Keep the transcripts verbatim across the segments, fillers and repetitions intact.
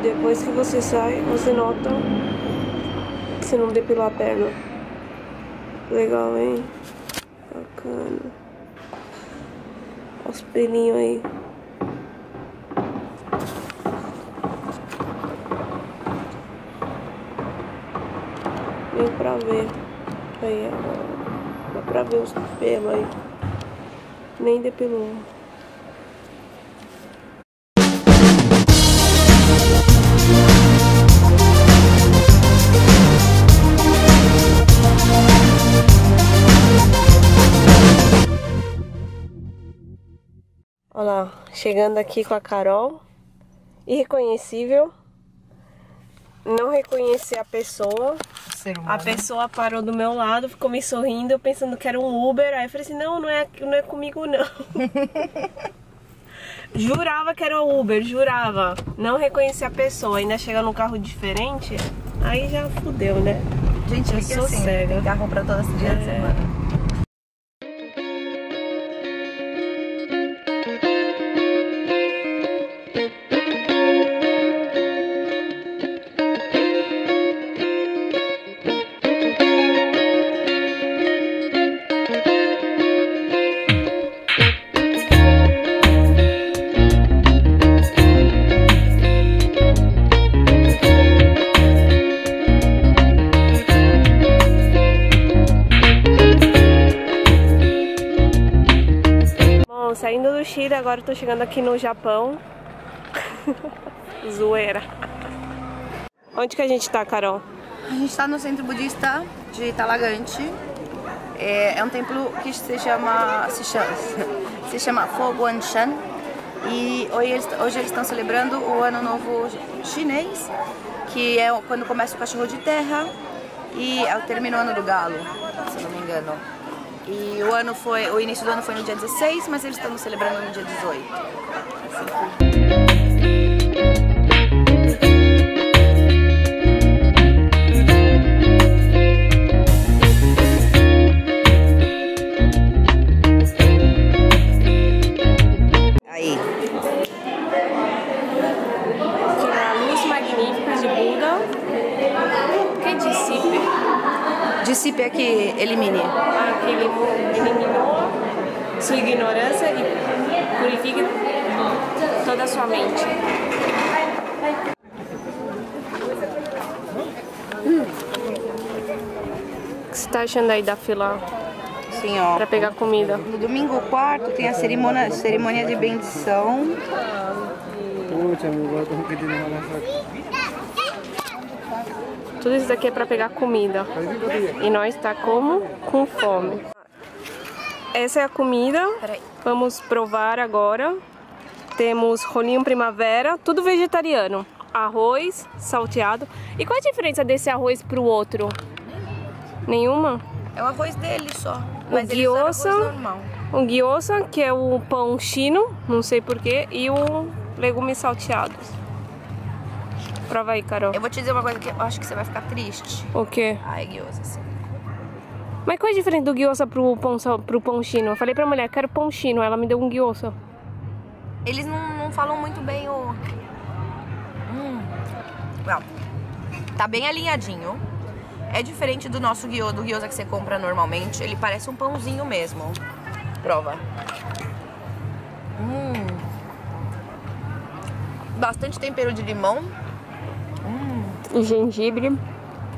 depois que você sai, você nota que você não depilou a perna. Legal, hein? Bacana. Olha os pelinhos aí. Deu pra ver. Aí, ó. Dá pra ver os pelos aí. Nem depilou. Olha lá, chegando aqui com a Carol. Irreconhecível. Não reconheci a pessoa. A pessoa parou do meu lado, ficou me sorrindo, eu pensando que era um Uber. Aí eu falei assim, não, não é, não é comigo não. Jurava que era um Uber, jurava. Não reconheci a pessoa, ainda chega num carro diferente. Aí já fudeu, né? Gente, eu que sou assim, cega. Tem carro pra todos os dias é. da semana. Saindo do Chile, agora eu tô chegando aqui no Japão. Zoeira. Onde que a gente tá, Carol? A gente tá no centro budista de Talagante. É, é um templo que se chama se chama, se chama Foguanshan. E hoje eles, hoje eles estão celebrando o Ano Novo Chinês, que é quando começa o Cachorro de Terra e termina o Ano do Galo, se não me engano. E o ano foi, o início do ano foi no dia dezesseis, mas eles estão celebrando no dia dezoito. Assim. Aí. Aqui a luz magnífica de Buda. O que é dissipe? Dissipe é que elimine. Ah, que ele eliminou sua ignorância e purifique toda a sua mente. Hum. O que você tá achando aí da fila Sim, ó. pra pegar comida? No domingo quarto tem a cerimônia, cerimônia de bendição. Tudo isso daqui é pra pegar comida. E nós tá como? Com fome. Essa é a comida. Vamos provar agora. Temos rolinho primavera, tudo vegetariano. Arroz salteado. E qual a diferença desse arroz pro outro? Nenhuma? É o arroz dele só. O Mas eles usam gyoza, arroz normal. o gyoza, que é o pão chino, não sei porquê, e o legumes salteados. Prova aí, Carol. Eu vou te dizer uma coisa que eu acho que você vai ficar triste. O quê? Ai, gyoza, sim. Mas qual é a diferença do gyoza pro pão, pro pão chino? Eu falei pra mulher, quero pão chino, ela me deu um gyoza. Eles não, não falam muito bem o... Hum. Não. Tá bem alinhadinho. É diferente do nosso gyoza, do gyoza que você compra normalmente. Ele parece um pãozinho mesmo. Prova. Hum. Bastante tempero de limão. Hum. E gengibre. Uhum.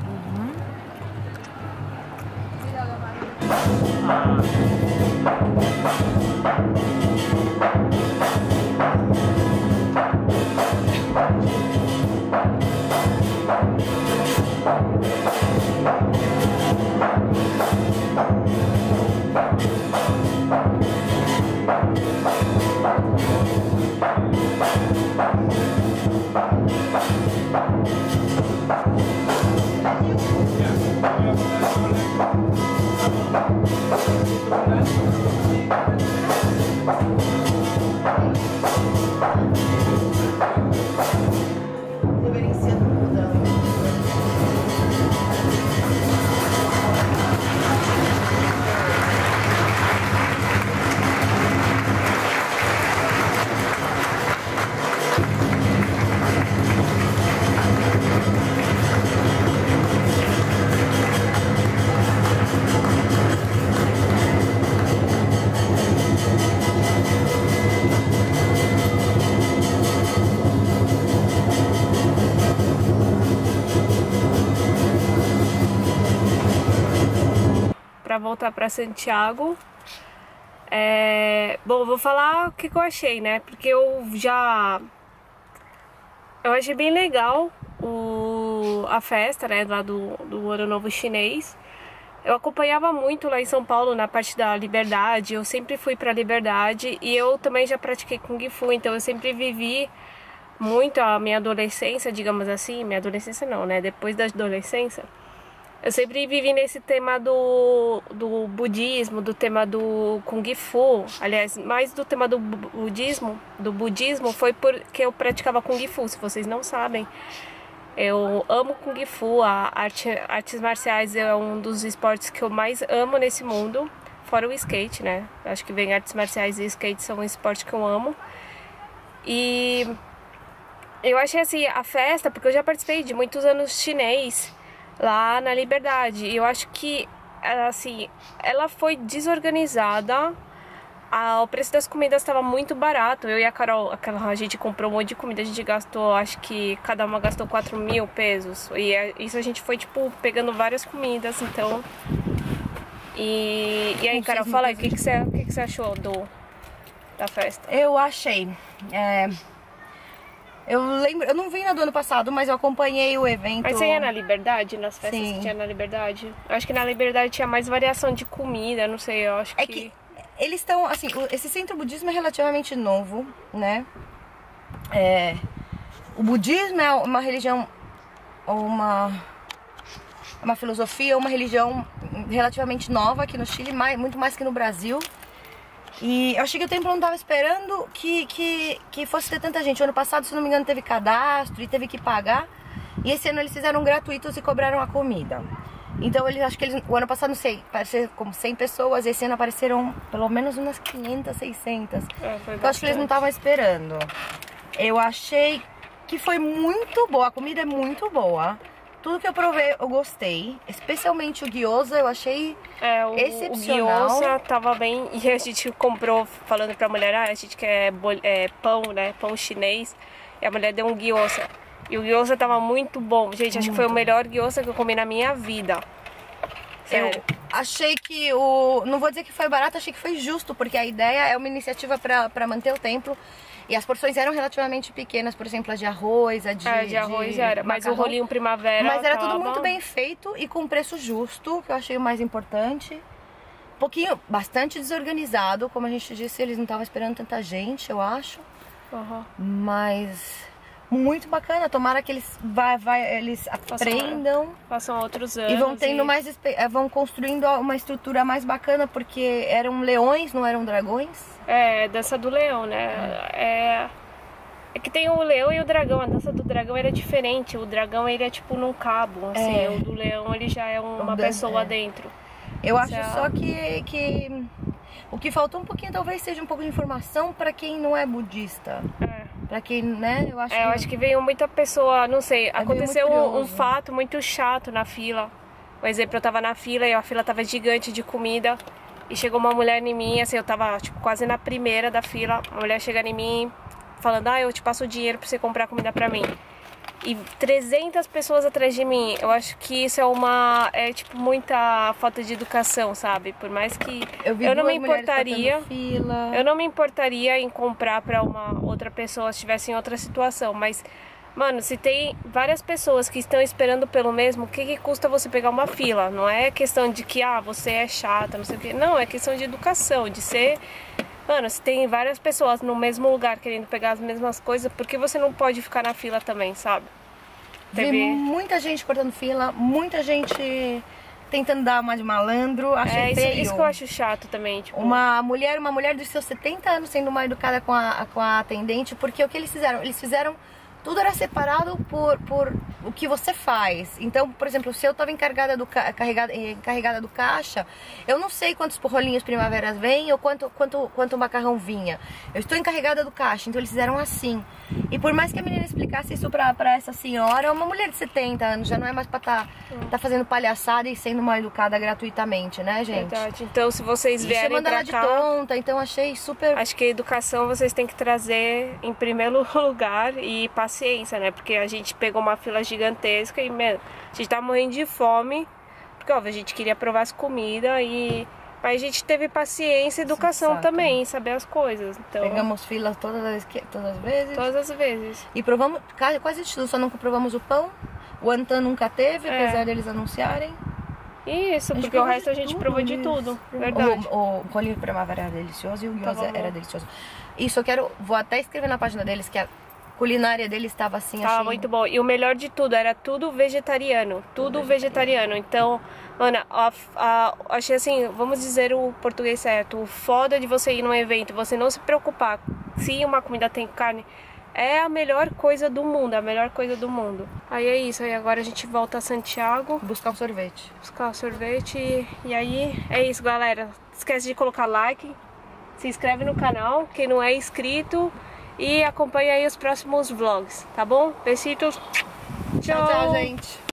Reverenciando o Buda. voltar pra Santiago. É... Bom, vou falar o que, que eu achei, né? Porque eu já... Eu achei bem legal o... a festa, né? Lá do, do Ano Novo Chinês. Eu acompanhava muito lá em São Paulo, na parte da Liberdade. Eu sempre fui pra Liberdade. E eu também já pratiquei Kung Fu. Então eu sempre vivi muito a minha adolescência, digamos assim. Minha adolescência não, né? Depois da adolescência. Eu sempre vivi nesse tema do, do budismo, do tema do Kung Fu. Aliás, mais do tema do budismo, do budismo foi porque eu praticava Kung Fu, se vocês não sabem. Eu amo Kung Fu, a arte, artes marciais é um dos esportes que eu mais amo nesse mundo, fora o skate, né? Acho que bem, artes marciais e skate são um esporte que eu amo. E eu achei assim, a festa, porque eu já participei de muitos anos chinês, lá na Liberdade, e eu acho que, assim, ela foi desorganizada, a, o preço das comidas estava muito barato. Eu e a Carol, aquela, a gente comprou um monte de comida, a gente gastou, acho que cada uma gastou quatro mil pesos, e é, isso a gente foi, tipo, pegando várias comidas, então... E, e aí, Carol, fala aí, o que, que, você, que, que você achou do, da festa? Eu achei... É... Eu lembro, eu não vim na do ano passado, mas eu acompanhei o evento. Mas você ia na Liberdade, nas festas Sim. que tinha na Liberdade? Eu acho que na Liberdade tinha mais variação de comida, não sei, eu acho que... É que eles estão, assim, esse centro budismo é relativamente novo, né? É, o budismo é uma religião, uma, uma filosofia, uma religião relativamente nova aqui no Chile, mais, muito mais que no Brasil. E eu achei que o templo não estava esperando que, que, que fosse ter tanta gente. O ano passado, se não me engano, teve cadastro e teve que pagar. E esse ano eles fizeram gratuitos e cobraram a comida. Então, eles, acho que eles, o ano passado, não sei, apareceram como cem pessoas. Esse ano apareceram pelo menos umas quinhentas, seiscentas. É, foi então, acho que eles não estavam esperando. Eu achei que foi muito boa. A comida é muito boa. Tudo que eu provei, eu gostei. Especialmente o gyoza, eu achei é, o, excepcional. O gyoza tava bem... E a gente comprou, falando pra mulher, ah, a gente quer é, pão, né? Pão chinês. E a mulher deu um gyoza. E o gyoza tava muito bom. Gente, acho muito. que foi o melhor gyoza que eu comi na minha vida. Sério. Eu achei que o... Não vou dizer que foi barato, achei que foi justo. Porque a ideia é uma iniciativa pra, pra manter o templo. E as porções eram relativamente pequenas, por exemplo, a de arroz, a de... É, de arroz de era, mas macarrão. o rolinho primavera Mas era tava... tudo muito bem feito e com preço justo, que eu achei o mais importante. Um pouquinho, bastante desorganizado, como a gente disse, eles não estavam esperando tanta gente, eu acho. Uhum. Mas muito bacana, tomara que eles, vai, vai, eles aprendam. Passam outros anos. E vão tendo e... mais, vão construindo uma estrutura mais bacana, porque eram leões, não eram dragões. É, dança do leão, né? É, é que tem o leão e o dragão. A dança do dragão era diferente. O dragão, ele é tipo num cabo, assim. É. O do leão, ele já é uma dan... pessoa é. dentro. Eu acho é... só que, que o que faltou um pouquinho talvez seja um pouco de informação para quem não é budista. É. Pra quem, né? Eu acho, é, que... eu acho que veio muita pessoa, não sei, é aconteceu um, um fato muito chato na fila. Por exemplo, eu tava na fila e a fila tava gigante de comida. E chegou uma mulher em mim, assim, eu tava tipo, quase na primeira da fila. A mulher chega em mim falando, ah, eu te passo o dinheiro pra você comprar comida pra mim. E trezentas pessoas atrás de mim. Eu acho que isso é uma, é tipo, muita falta de educação, sabe? Por mais que eu, vi eu não me importaria, fila. eu não me importaria em comprar pra uma outra pessoa se estivesse em outra situação, mas... Mano, se tem várias pessoas que estão esperando pelo mesmo, o que, que custa você pegar uma fila? Não é questão de que, ah, você é chata, não sei o que. Não, é questão de educação, de ser... Mano, se tem várias pessoas no mesmo lugar querendo pegar as mesmas coisas, por que você não pode ficar na fila também, sabe? Vi muita gente cortando fila, muita gente tentando dar uma de malandro, achei é, isso, feio. Isso que eu acho chato também, tipo... Uma mulher, uma mulher dos seus setenta anos sendo mal educada com a, com a atendente, porque o que eles fizeram? Eles fizeram... Tudo era separado por, por o que você faz. Então, por exemplo, se eu estava encarregada do, carregada, encarregada do caixa, eu não sei quantos rolinhos primaveras vêm ou quanto, quanto, quanto macarrão vinha. Eu estou encarregada do caixa, então eles fizeram assim. E por mais que a menina explicasse isso pra, pra essa senhora, uma mulher de setenta anos, já não é mais pra estar tá, tá fazendo palhaçada e sendo mal educada gratuitamente, né, gente? Verdade. Então, se vocês vierem pra cá... de tonta, então achei super... Acho que a educação vocês têm que trazer em primeiro lugar e paciência, né? Porque a gente pegou uma fila gigantesca e, meu, a gente tá morrendo de fome, Porque, óbvio, a gente queria provar as comidas e... Mas a gente teve paciência e educação Exato. também, saber as coisas. Então, Pegamos fila todas as, todas as vezes. todas as vezes. E provamos quase de tudo, só nunca provamos o pão. O Antan nunca teve, É. apesar deles anunciarem. Isso, porque o provou resto de a gente tudo, provou de eles- tudo, verdade. O, o Colher Primavera era delicioso e o Gyoza Tava bom. era delicioso. Isso eu quero, vou até escrever na página deles que a culinária deles estava assim, Tava achei... muito bom. E o melhor de tudo, era tudo vegetariano. Tudo vegetariano. Então, Ana, a, a, achei assim, vamos dizer o português certo. O foda de você ir num evento, você não se preocupar se uma comida tem carne, é a melhor coisa do mundo, a melhor coisa do mundo. Aí é isso, aí agora a gente volta a Santiago, Buscar um sorvete. buscar o sorvete e, e aí é isso, galera. Não esquece de colocar like, se inscreve no canal, quem não é inscrito, e acompanha aí os próximos vlogs, tá bom? Besitos. Tchau, tchau, gente.